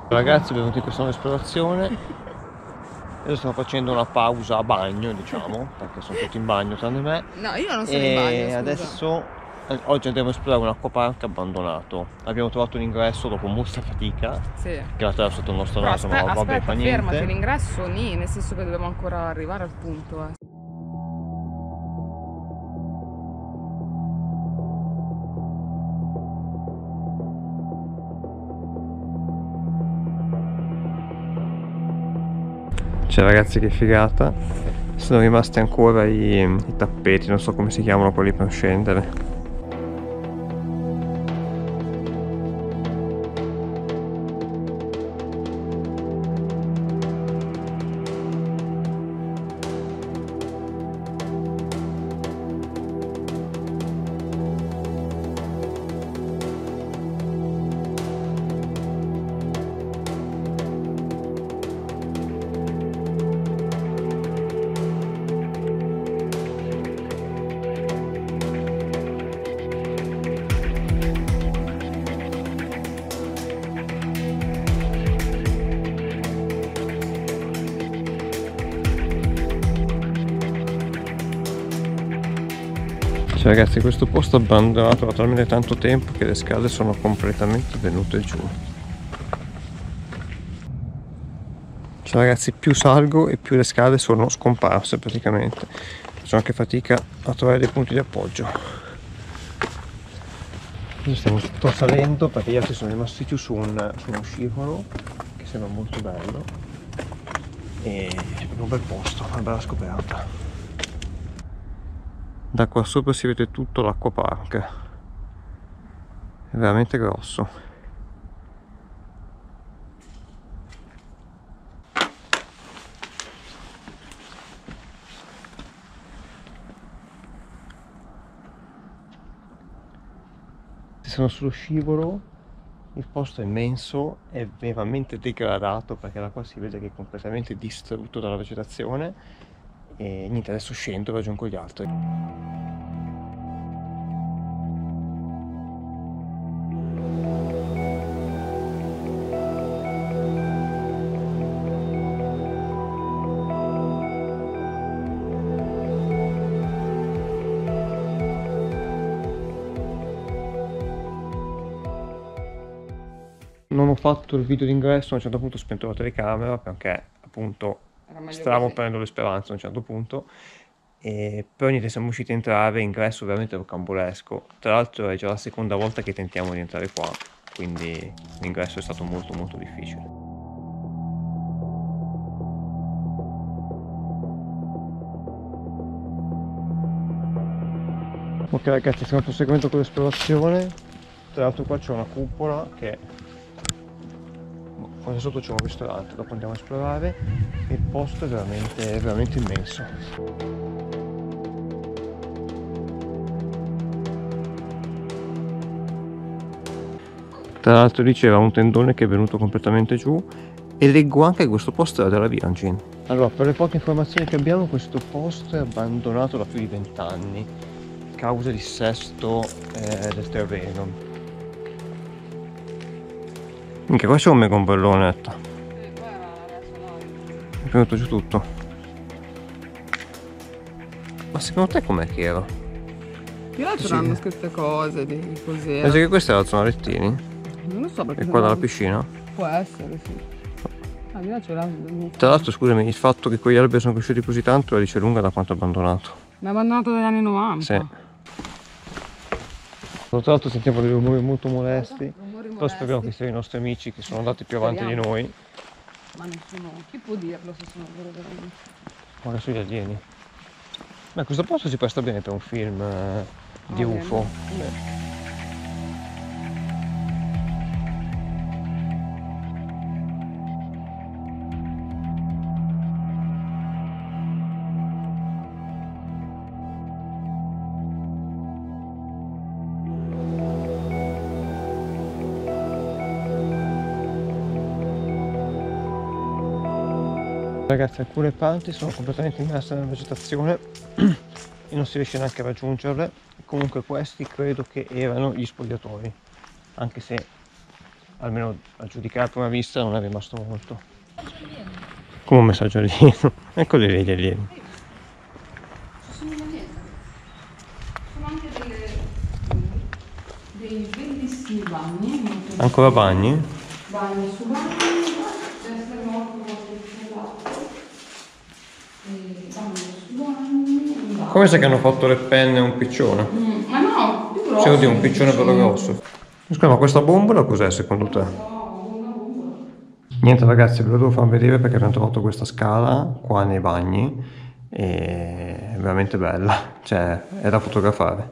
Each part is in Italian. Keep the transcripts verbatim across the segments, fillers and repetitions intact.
Ragazzi, benvenuti in questa nuova esplorazione. Io sto facendo una pausa a bagno, diciamo, perché sono tutti in bagno tranne me. No, io non sono in bagno, E scusa. adesso, eh, oggi andremo a esplorare un acquapark abbandonato. Abbiamo trovato un ingresso dopo molta fatica, Sì. che era attraverso sotto il nostro Però naso, aspe- ma vabbè, fa aspetta, fermati, niente. l'ingresso lì, nel senso che dobbiamo ancora arrivare al punto, eh. Cioè ragazzi, che figata. Sono rimasti ancora i, i tappeti, non so come si chiamano quelli per scendere. Cioè ragazzi, questo posto abbandonato da talmente tanto tempo che le scale sono completamente venute giù. Cioè ragazzi, più salgo e più le scale sono scomparse praticamente. Faccio anche fatica a trovare dei punti di appoggio. Adesso stiamo sto salendo perché gli altri sono rimasti giù su, un, su uno scivolo che sembra molto bello. E è proprio un bel posto, una bella scoperta. Da qua sopra si vede tutto l'acquapark, è veramente grosso. Se sono sullo scivolo, il posto è immenso, è veramente degradato perché da qua si vede che è completamente distrutto dalla vegetazione. E niente, adesso scendo e raggiungo gli altri. Non ho fatto il video d'ingresso, a un certo punto ho spento la telecamera perché appunto stavo prendendo le speranze a un certo punto. E poi niente, siamo riusciti a entrare, ingresso veramente rocambolesco. Tra l'altro è già la seconda volta che tentiamo di entrare qua, quindi l'ingresso è stato molto molto difficile. Ok ragazzi, stiamo proseguendo con l'esplorazione. Tra l'altro qua c'è una cupola che qua sotto c'è un ristorante, dopo andiamo a esplorare. Il posto è veramente, è veramente immenso. Tra l'altro diceva un tendone che è venuto completamente giù e leggo anche che questo posto era della Virgin. Allora, per le poche informazioni che abbiamo, questo posto è abbandonato da più di vent'anni, causa dissesto eh, del terreno. Minchia, qua c'è un mega ombrellone. È venuto giù tutto. Ma secondo te com'è che era? Io là c'erano scritte cose di così. Pensi che questa è la zona lettini? Non lo so perché. E qua dalla piscina? Può essere, sì. Ah, di là c'era. Tra l'altro scusami, il fatto che quegli alberi sono cresciuti così tanto la dice lunga da quanto è abbandonato. Ma è abbandonato dagli anni novanta. Sì. Tra l'altro sentiamo dei rumori molto molesti, però speriamo che siano i nostri amici che sono andati più avanti di noi. Ma nessuno, chi può dirlo se sono loro veramente? Magari sugli alieni. Ma questo posto si presta bene per un film eh, di Ah, U F O. bene. Sì. Ragazzi, alcune parti sono completamente immerse nella vegetazione e non si riesce neanche a raggiungerle. Comunque questi credo che erano gli spogliatoi, anche se almeno a giudicare a prima vista non è rimasto molto. Come un messaggio alieno. Eccoli lì gli alieni. Ci sono gli alieni. Sono anche delle, dei bellissimi bagni. Ancora bagni? Bagni su bagni, deve essere morto qualche e bagni su bagni. Come se che hanno fatto le penne a un piccione? Mm, ma no, più grosso. C'è oddio, un piccione bello grosso. Scusa, ma questa bombola cos'è secondo te? No, una bombola. Niente ragazzi, ve lo devo far vedere perché abbiamo trovato questa scala qua nei bagni e è veramente bella, cioè è da fotografare.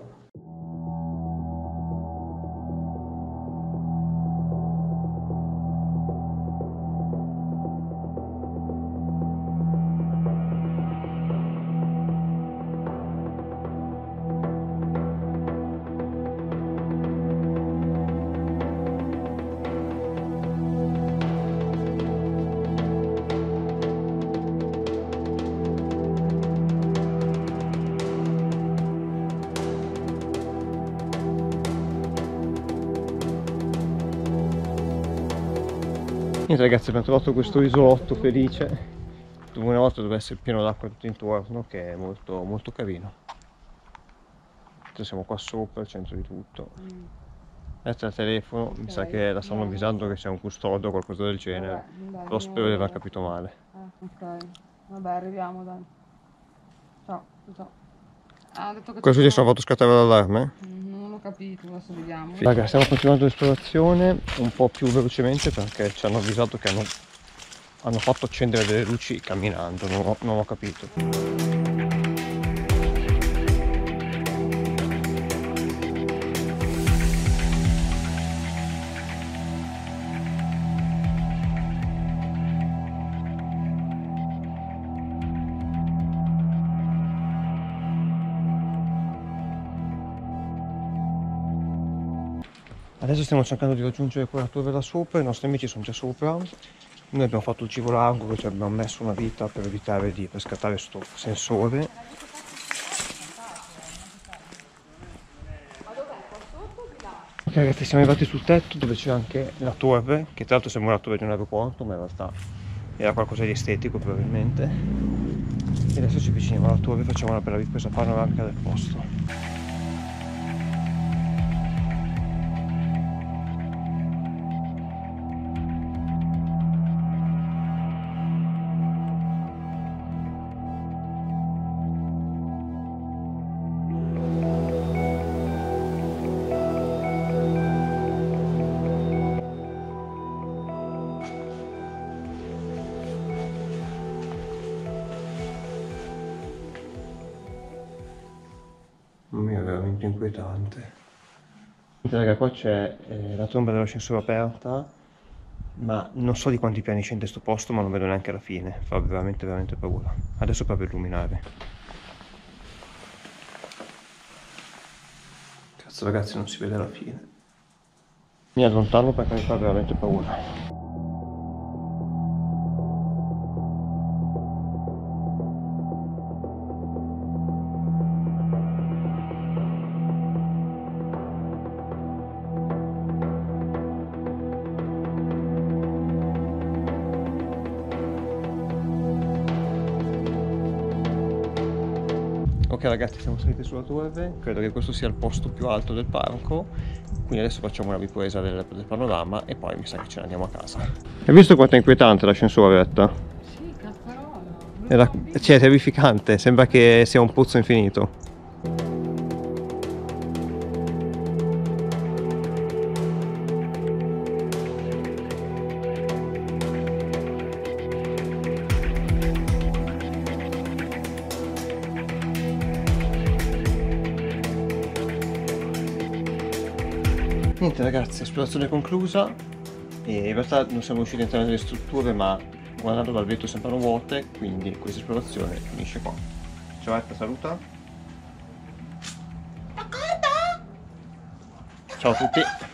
Niente ragazzi, abbiamo trovato questo isolotto felice, dove una volta doveva essere pieno d'acqua tutto intorno, che è molto, molto carino. Adesso siamo qua sopra, al centro di tutto. Mm. Adesso al telefono, okay. Mi sa che la stanno avvisando che c'è un custodio o qualcosa del genere, vabbè, però spero di aver capito male. Eh, ok, vabbè arriviamo dai. Ciao, ciao. Ah, ha detto che Cosa succede? Sono fatto scattare l'allarme? Non ho capito, adesso vediamo. Raga, stiamo continuando l'esplorazione un po' più velocemente perché ci hanno avvisato che hanno, hanno fatto accendere delle luci camminando, non ho, non ho capito. Adesso stiamo cercando di raggiungere quella torre là sopra, i nostri amici sono già sopra. Noi abbiamo fatto il cibo largo, cioè abbiamo messo una vita per evitare di rescattare sto sensore. Ok ragazzi, siamo arrivati sul tetto dove c'è anche la torre, che tra l'altro sembra una torre di un aeroporto, ma in realtà era qualcosa di estetico probabilmente. E adesso ci avviciniamo alla torre e facciamo una bella ripresa panoramica del posto. È veramente inquietante. Raga, qua c'è eh, la tromba dell'ascensore aperta, ma non so di quanti piani scende sto posto, ma non vedo neanche la fine. Fa veramente veramente paura. Adesso proprio illuminare. Cazzo ragazzi, non si vede la fine. Mi allontano perché mi fa veramente paura. Ok ragazzi, siamo saliti sulla torre, credo che questo sia il posto più alto del parco, quindi adesso facciamo una ripresa del, del panorama e poi mi sa che ce ne andiamo a casa. Hai visto quanto è inquietante l'ascensore, Retta? Sì, cazzarola. Era, cioè, è terrificante, sembra che sia un pozzo infinito. Niente ragazzi, esplorazione conclusa e in realtà non siamo riusciti a entrare nelle strutture, ma guardando dal vetro sembrano vuote, quindi questa esplorazione finisce qua. Ciao Etta, saluta. Ciao a tutti.